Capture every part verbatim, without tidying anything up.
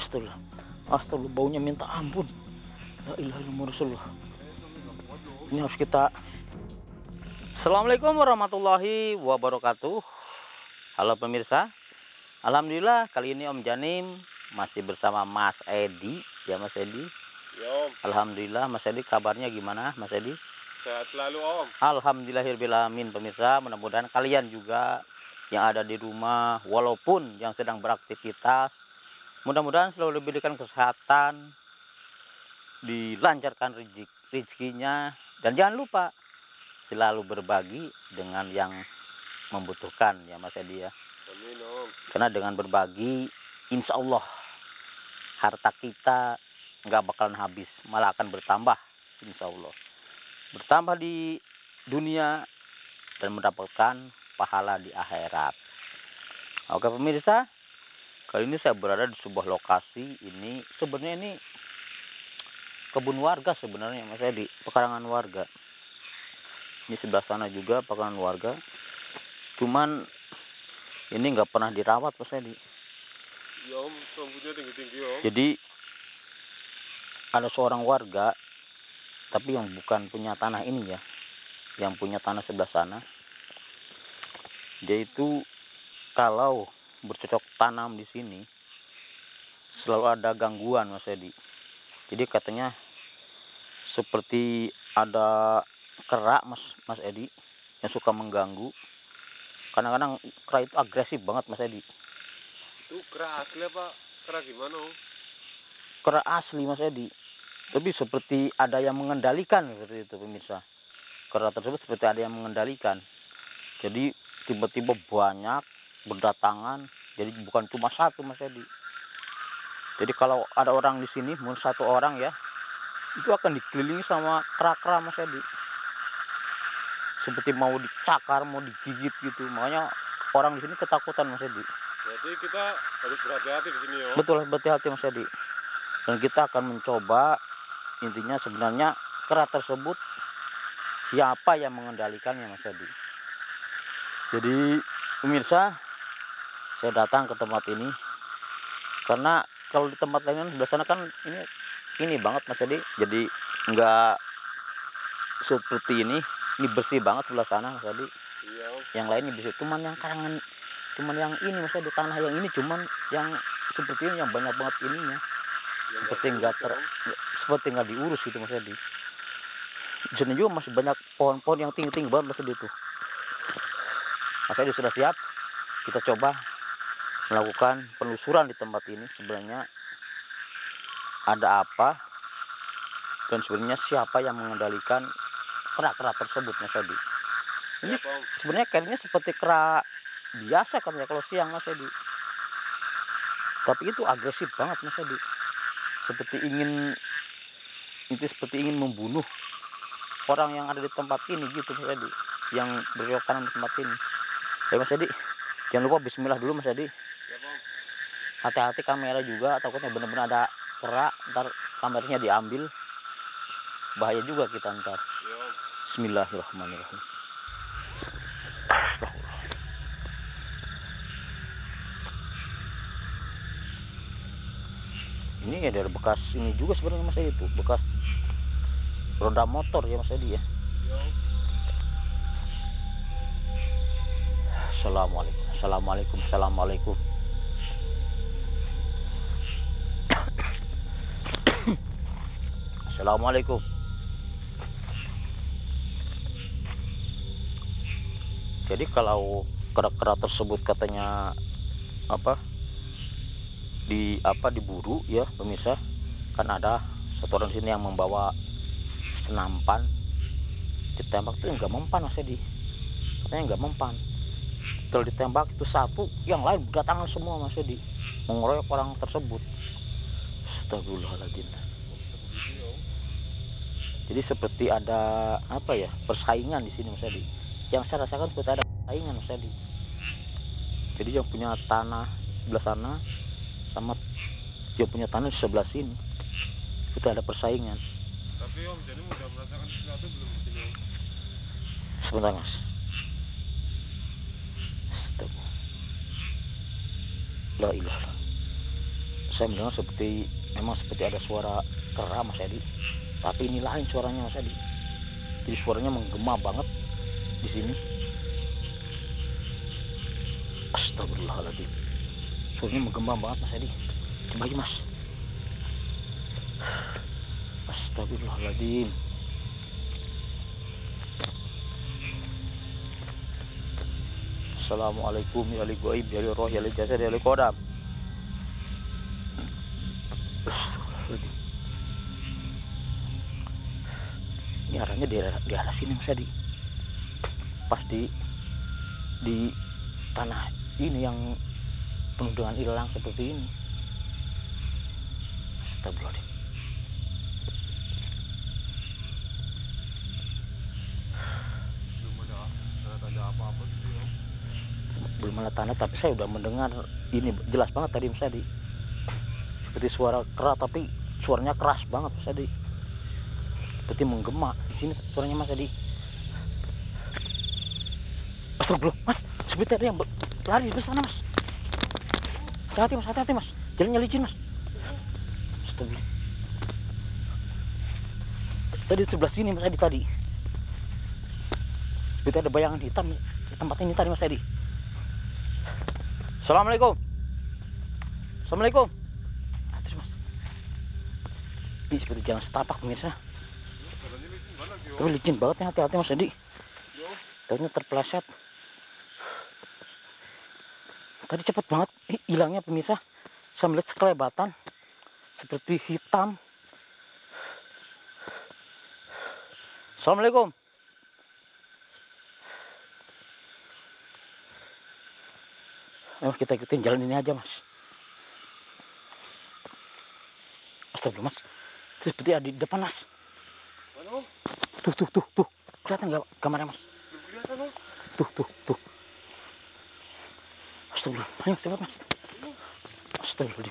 Astagfirullah. Astagfirullah, baunya minta ampun. La ilaha illallah Rasulullah. Ini harus kita. Assalamualaikum warahmatullahi wabarakatuh. Halo pemirsa. Alhamdulillah kali ini Om Janim masih bersama Mas Edi. Ya Mas Edi. Ya Om. Alhamdulillah Mas Edi, kabarnya gimana Mas Edi? Sehat selalu Om. Alhamdulillahirobbilalamin pemirsa. Mudah-mudahan kalian juga yang ada di rumah walaupun yang sedang beraktivitas, mudah-mudahan selalu diberikan kesehatan, dilancarkan rezeki rezekinya, dan jangan lupa selalu berbagi dengan yang membutuhkan ya Mas Edi ya. Amin Om. Karena dengan berbagi insya Allah harta kita nggak bakalan habis, malah akan bertambah insya Allah, bertambah di dunia dan mendapatkan pahala di akhirat. Oke pemirsa, kali ini saya berada di sebuah lokasi. Ini sebenarnya ini kebun warga sebenarnya Mas Edi, pekarangan warga. Ini sebelah sana juga pekarangan warga, cuman ini nggak pernah dirawat Mas Edi. Ya Om, rambutnya tinggi-tinggi Om. Jadi ada seorang warga, tapi yang bukan punya tanah ini ya, yang punya tanah sebelah sana, dia itu kalau bercocok tanam di sini selalu ada gangguan Mas Edi. Jadi katanya seperti ada kera Mas Mas Edi yang suka mengganggu. Kadang-kadang kera itu agresif banget Mas Edi. Itu kera asli apa kera gimana Om? Kera asli Mas Edi, tapi seperti ada yang mengendalikan seperti itu pemirsa. Kera tersebut seperti ada yang mengendalikan. Jadi tiba-tiba banyak berdatangan. Jadi bukan cuma satu Mas Edi. Jadi kalau ada orang di sini, mungkin satu orang ya, itu akan dikelilingi sama kera-kera Mas Edi. Seperti mau dicakar, mau digigit gitu. Makanya orang di sini ketakutan Mas Edi. Berarti kita harus berhati-hati di sini Om. Betul, berhati-hati Mas Edi. Dan kita akan mencoba, intinya sebenarnya kera tersebut siapa yang mengendalikannya Mas Edi. Jadi pemirsa, saya datang ke tempat ini karena kalau di tempat lain sebelah sana kan ini ini banget Mas Edi. Jadi enggak seperti ini. Ini bersih banget sebelah sana Mas Edi. Iya Om. Yang lainnya bersih. Cuman yang karangan, cuman yang ini Mas Edi, tanah yang ini cuman yang seperti ini yang banyak banget ininya. Yang Seperti nggak enggak ter, diurus, Om. seperti enggak diurus gitu Mas Edi. Di sini juga masih banyak pohon-pohon yang tinggi-tinggi banget Mas Edi itu. Mas Edi sudah siap? Kita coba melakukan penelusuran di tempat ini. Sebenarnya ada apa dan sebenarnya siapa yang mengendalikan kera-kera tersebut Mas Edi. Ini Siapa, Om? sebenarnya kayaknya seperti kera biasa katanya kalau siang Mas Edi. Tapi itu agresif banget Mas Edi. Seperti ingin itu seperti ingin membunuh orang yang ada di tempat ini gitu Mas Edi, yang beryokan di tempat ini. Ya Mas Edi, jangan lupa bismillah dulu Mas Edi. Siapa Om? Hati-hati kamera juga, takutnya benar-benar ada kera, ntar kameranya diambil, bahaya juga kita ntar. Iya Om. Bismillahirrahmanirrahim. Ini ada bekas ini juga sebenarnya Mas Edi, itu bekas roda motor ya Mas Edi ya. Iya Om. Assalamualaikum, assalamualaikum, assalamualaikum. Assalamualaikum. Jadi kalau kera-kera tersebut katanya apa di apa diburu ya pemirsa, kan ada satu orang sini yang membawa senampan, ditembak tuh nggak mempan Mas Edi, katanya nggak mempan. Kalau ditembak itu satu, yang lain berdatangan semua Mas Edi, mengeroyok orang tersebut. Astagfirullahaladzim. Begitu Om. Jadi seperti ada apa ya, persaingan di sini Mas Edi. Yang saya rasakan seperti ada persaingan Mas Edi. Jadi yang punya tanah sebelah sana sama yang punya tanah di sebelah sini itu ada persaingan. Tapi Om, jadi udah merasakan sesuatu belum di sini Om? Sebentar Mas. Stop. La ilaha. saya mendengar seperti memang seperti ada suara kera Mas Edi, tapi ini lain suaranya Mas Edi. Jadi suaranya menggema banget di sini. Astagfirullahaladzim, suaranya menggema banget Mas Edi. Coba aja Mas. Astagfirullahaladzim. Assalamualaikum ya li goib ya li roh ya li jasad ya li kodam. Astagfirullahaladzim. Ini arahnya di arah, di arah sini Mas Edi. Pas di di tanah ini yang penuh dengan ilalang seperti ini. Astagfirullahaladzim. Belum ada tanda-tanda apa-apa gitu ya. Belum ada tanda, tapi saya udah mendengar ini jelas banget tadi Mas Edi. Seperti suara kera, tapi suaranya keras banget Mas Edi. Seperti menggema di sini suaranya Mas Edi. Astagfirullah Mas, seperti ada yang lari di sana Mas. Hati-hati Mas, hati-hati Mas, jalannya licin Mas. Astagfirullah. Tadi di sebelah sini Mas Edi tadi. Seperti ada bayangan hitam di tempat ini tadi Mas Edi. Assalamualaikum. Assalamualaikum. Ah, terus Mas. Ini seperti jalan setapak pemirsa. Jalannya licin banget yo. Tapi licin banget ya, hati-hati Mas Edi. Yo. Tadinya terpeleset. Tadi cepet banget hilangnya pemirsa. Saya melihat sekelebatan seperti hitam. Assalamualaikum. Ayo kita ikutin jalan ini aja Mas. Astagfirullah Mas. Itu seperti ada di depan Mas. Mana Om? Tuh tuh tuh tuh. Kelihatan nggak kamarnya Mas? Belum kelihatan Om. Tuh tuh tuh. Astagfirullah. Ayo cepat Mas. Astagfirullah.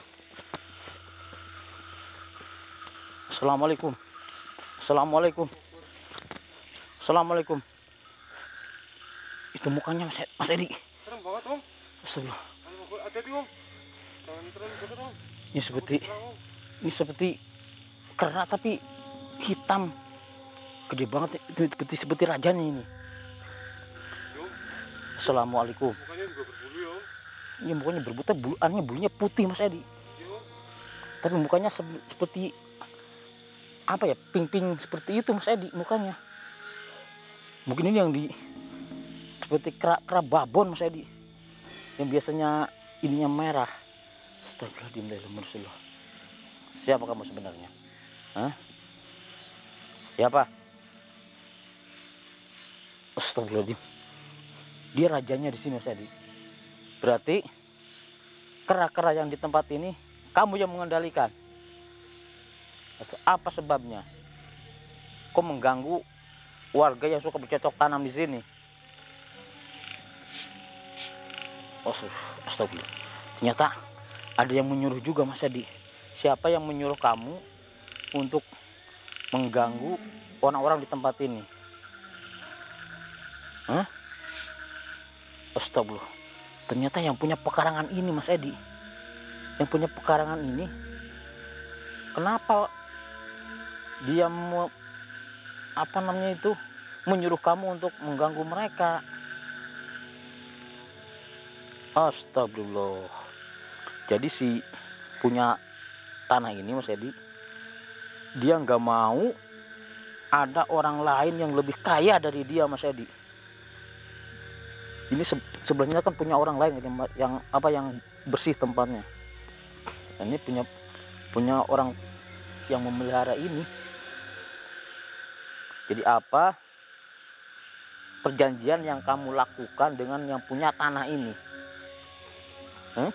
Assalamualaikum. Assalamualaikum. Assalamualaikum. Itu mukanya Mas, Mas Edi. Serem banget Om. Astagfirullah. Om, hati-hati Om. Jangan terlalu dekat Om. Ini seperti Serang, Om. ini seperti kera tapi hitam. Gede banget itu seperti seperti rajanya ini. Yo. Assalamualaikum. Mukanya juga berbulu ya Om. Ini mukanya berbuta, bulu anehnya bulunya putih Mas Edi. Yo. Tapi mukanya se seperti apa ya, pink-pink seperti itu Mas Edi mukanya. Mungkin ini yang di seperti kera, kera babon Mas Edi, yang biasanya ininya merah. Astagfirullahaladzim. Siapa kamu sebenarnya? Hah? Siapa? Astagfirullahaladzim. Dia rajanya di sini Mas Edi. Berarti kera-kera yang di tempat ini kamu yang mengendalikan. Atau apa sebabnya? Kok mengganggu warga yang suka bercocok tanam di sini? Oh, astagfirullah. Ternyata ada yang menyuruh juga Mas Edi. Siapa yang menyuruh kamu untuk mengganggu orang-orang di tempat ini? Hah? Astagfirullah. Ternyata yang punya pekarangan ini Mas Edi. Yang punya pekarangan ini, kenapa dia mau apa namanya itu menyuruh kamu untuk mengganggu mereka? Astagfirullah. Jadi si punya tanah ini Mas Edi, dia nggak mau ada orang lain yang lebih kaya dari dia Mas Edi. Ini se sebelahnya kan punya orang lain yang, yang apa yang bersih tempatnya. Dan ini punya punya orang yang memelihara ini. Jadi apa perjanjian yang kamu lakukan dengan yang punya tanah ini? Hmm?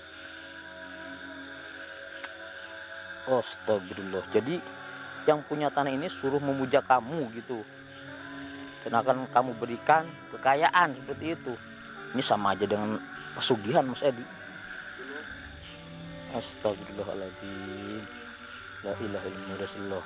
Astagfirullah. Jadi yang punya tanah ini suruh memuja kamu gitu, dan akan kamu berikan kekayaan seperti itu. Ini sama aja dengan pesugihan Mas Edi. Astagfirullahaladzim. La ilaha illallah.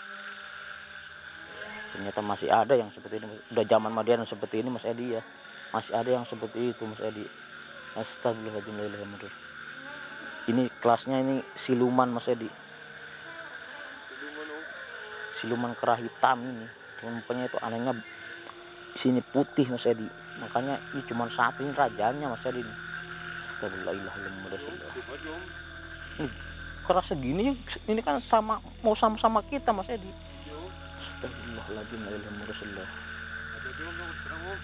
Ternyata masih ada yang seperti ini. Udah zaman modern seperti ini Mas Edi ya. Masih ada yang seperti itu Mas Edi. Astagfirullahaladzim. Ini kelasnya ini siluman Mas Edi, Siluman om. siluman kera hitam ini. Rupanya itu anehnya sini putih Mas Edi, makanya ini cuma satu, ini rajanya Mas Edi. Astagfirullahaladzim. Coba om. Kera segini ini kan sama, mau sama-sama kita Mas Edi. Yo. Astagfirullahaladzim. Alhamdulillah. Ada dia om, yang serang om.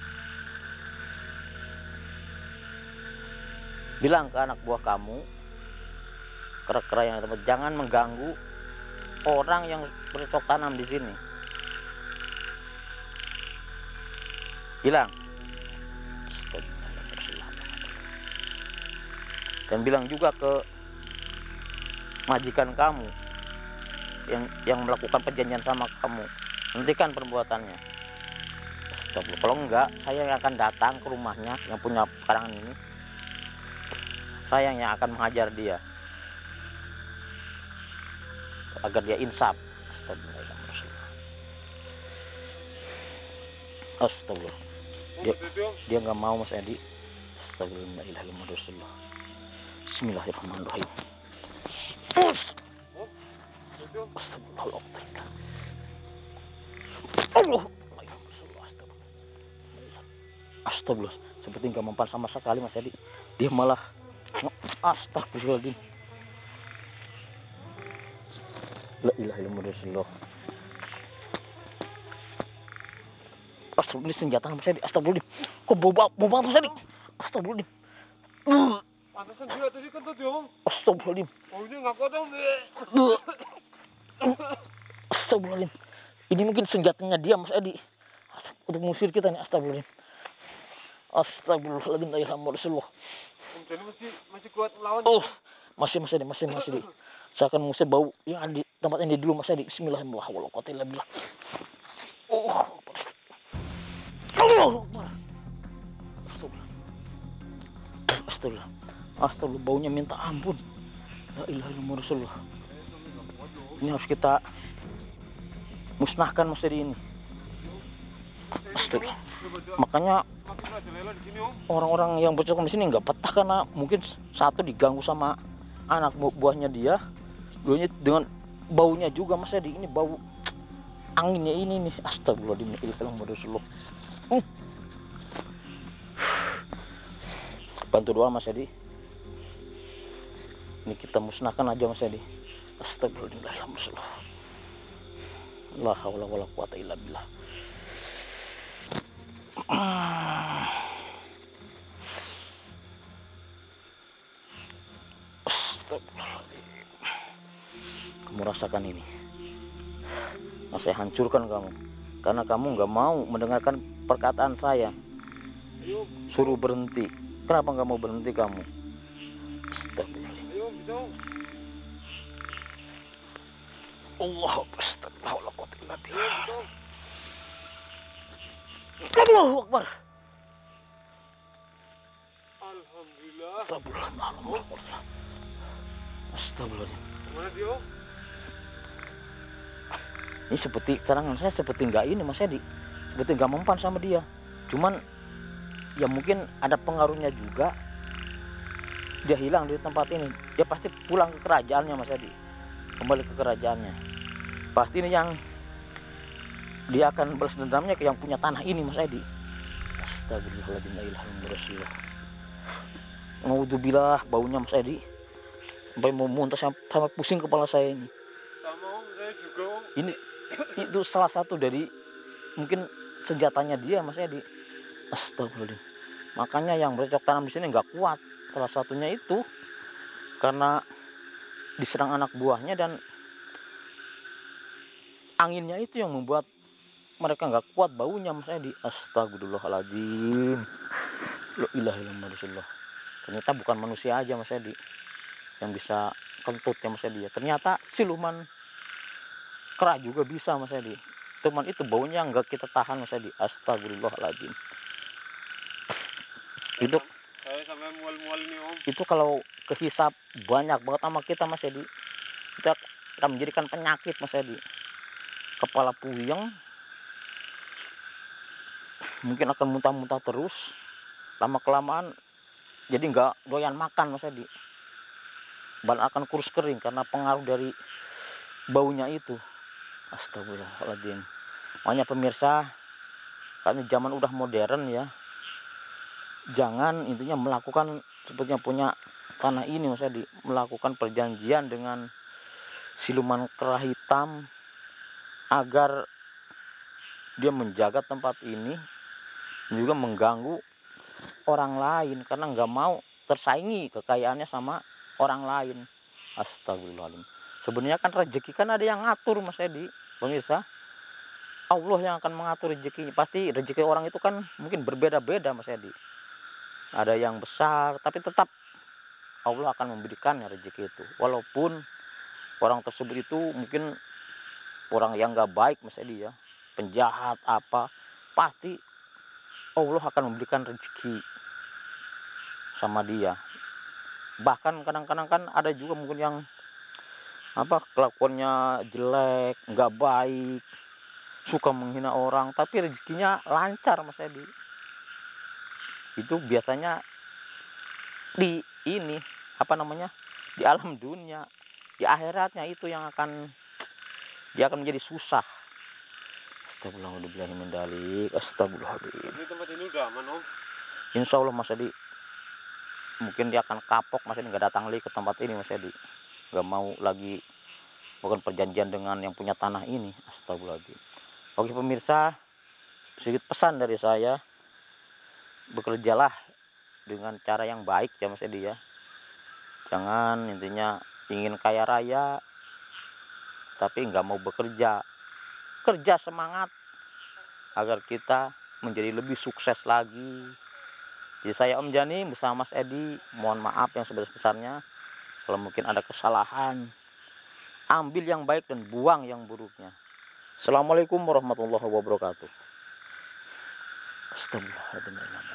Bilang ke anak buah kamu, kera-kera yang tempat, jangan mengganggu orang yang bercocok tanam di sini. Bilang. Dan bilang juga ke majikan kamu yang yang melakukan perjanjian sama kamu, hentikan perbuatannya. Astagfirullah. Kalau enggak, saya yang akan datang ke rumahnya yang punya karangan ini. Saya yang akan menghajar dia agar dia insaf. Astagfirullah. Astagfirullah. Dia, dia nggak mau Mas Edi. Astagfirullahaladzim. Bismillahirrahmanirrahim. Astagfirullah. Astagfirullah. Seperti nggak mempan sama sekali Mas Edi. Dia malah astagfirullahaladzim. La ilaha illallah. Astagfirullah, ini senjata Mas Edi. Astagfirullahaladzim. Kok bau bau banget Mas Edi. Astagfirullahaladzim. Pantesan dia tadi kan tadi om. Astagfirullahaladzim. Baunya nggak kuat om. Astagfirullahaladzim. Ini mungkin senjatanya dia Mas Edi untuk mengusir kita nih. Astagfirullahaladzim. Astagfirullahaladzim. La ilaha illallah. Om jadi masih masih kuat melawan. Oh, masih masih masih masih Edi. Saya akan mengusir bau yang ada di tempat ini dulu Mas Edi. Bismillahirrahmanirrahim. Oh. Allah. Astagfirullah. Astagfirullah. Astagfirullah, baunya minta ampun. La ilaha illallah. Ini harus kita musnahkan Mas Edi ini. Astagfirullah. Makanya orang-orang yang bercocok di sini nggak betah karena mungkin satu diganggu sama anak buahnya dia, duanya dengan baunya juga Mas Edi. Ini bau anginnya ini nih. Astagfirullahaladzim. Uh. Bantu doa Mas Edi. Ini kita musnahkan aja Mas Edi. Astagfirullahaladzim. La haula wala quwata illa billah. Astagfirullahaladzim. Kamu rasakan ini. Nah, saya hancurkan kamu karena kamu nggak mau mendengarkan perkataan saya. Suruh berhenti. Kenapa nggak mau berhenti kamu? Astagfirullahaladzim. Ayo bisa om. Allah astagfirullah. Ayo bisa om. Allahu Akbar. Alhamdulillah. Astagfirullah. Astagfirullahaladzim. Kemana dia om? Ini seperti serangan saya seperti nggak ini Mas Edi, seperti nggak mempan sama dia. Cuman ya mungkin ada pengaruhnya juga. Dia hilang di tempat ini. Dia pasti pulang ke kerajaannya Mas Edi. Kembali ke kerajaannya. Pasti ini yang dia akan balas dendamnya ke yang punya tanah ini Mas Edi. Astagfirullahaladzim. La ilaha illallah. Naudzubillah, baunya Mas Edi sampai mau muntah, sampai pusing kepala saya ini. Sama om, saya juga om. Ini itu salah satu dari mungkin senjatanya dia Mas Edi. Astagfirullahaladzim. Makanya yang bercocok tanam di sini nggak kuat. Salah satunya itu karena diserang anak buahnya dan anginnya itu yang membuat mereka nggak kuat baunya Mas Edi. Astagfirullahaladzim. La ilaha illallah. Ternyata bukan manusia aja Mas Edi yang bisa kentut ya Mas Edi ya. Ternyata siluman kera juga bisa Mas Edi. Cuman itu baunya nggak kita tahan Mas Edi. Astagfirullahaladzim. Itu Saya sampai mual-mual nih om. itu kalau kehisap banyak banget sama kita Mas Edi, kita akan menjadikan penyakit Mas Edi. Kepala puyeng, mungkin akan muntah-muntah terus, lama kelamaan jadi nggak doyan makan Mas Edi. banyak akan kurus kering karena pengaruh dari baunya itu. Astagfirullahaladzim. Makanya pemirsa, karena zaman udah modern ya, jangan intinya melakukan sebetulnya punya tanah ini maksudnya di melakukan perjanjian dengan siluman kera hitam agar dia menjaga tempat ini, juga mengganggu orang lain karena nggak mau tersaingi kekayaannya sama orang lain. Astagfirullahaladzim. Sebenarnya kan rezeki kan ada yang ngatur Mas Edi, pemirsa. Allah yang akan mengatur rezeki. Pasti rezeki orang itu kan mungkin berbeda-beda Mas Edi. Ada yang besar, tapi tetap Allah akan memberikannya rezeki itu. Walaupun orang tersebut itu mungkin orang yang nggak baik Mas Edi ya, penjahat apa, pasti Allah akan memberikan rezeki sama dia. Bahkan kadang-kadang kan ada juga mungkin yang apa kelakuannya jelek, nggak baik, suka menghina orang, tapi rezekinya lancar Mas Edi. Itu biasanya di ini apa namanya di alam dunia, di akhiratnya itu yang akan dia akan menjadi susah. Astagfirullahaladzim. Astagfirullahaladzim. Ini tempat ini udah aman om? Insya Allah Mas Edi, mungkin dia akan kapok Mas Edi, nggak datang lagi ke tempat ini Mas Edi, nggak mau lagi bukan perjanjian dengan yang punya tanah ini. Astagfirullahaladzim. Oke pemirsa, sedikit pesan dari saya, bekerjalah dengan cara yang baik ya Mas Edi ya. Jangan intinya ingin kaya raya tapi nggak mau bekerja. Kerja semangat agar kita menjadi lebih sukses lagi. Jadi saya Om Jani bersama Mas Edi, mohon maaf yang sebesar-besarnya kalau mungkin ada kesalahan. Ambil yang baik dan buang yang buruknya. Assalamualaikum warahmatullahi wabarakatuh. Astagfirullahaladzim.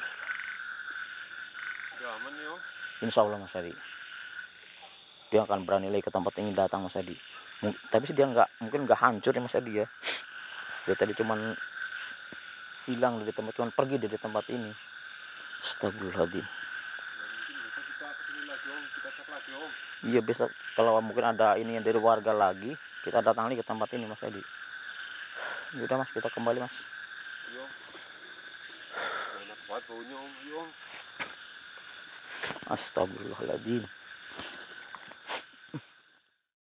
Udah aman nih om? Insya Allah Mas Edi, dia akan berani lagi ke tempat ini datang Mas Edi. Mung- tapi sih dia nggak mungkin nggak hancur ya Mas Edi ya. Dia tadi cuman hilang dari tempat, cuman pergi dari tempat ini. Astagfirullahaladzim. Ya, mungkin besok kita kesini lagi om, kita cek lagi om. Iya besok kalau mungkin ada ini yang dari warga lagi, kita datang lagi ke tempat ini Mas Edi. Yaudah Mas, kita kembali Mas. Iya om. Enak banget baunya om, iya om. Astagfirullahaladzim.